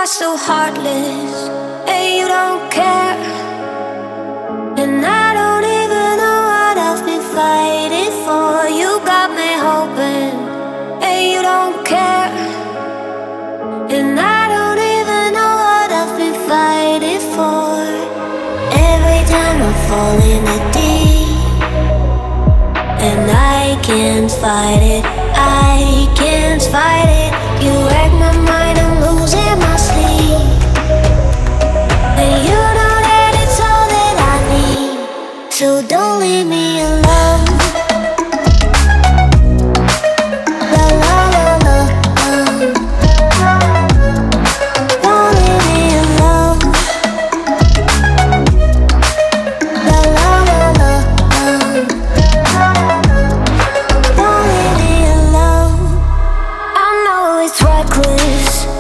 so heartless, and you don't care. And I don't even know what I've been fighting for. You got me hoping, and you don't care. And I don't even know what I've been fighting for. Every time I fall in the deep, and I can't fight it, I can't fight it. You wreck my mind, I'm losing my sleep. And you know that it's all that I need, so don't leave me alone. La la la la, don't leave me alone. La la la la, don't leave me alone. I know it's reckless,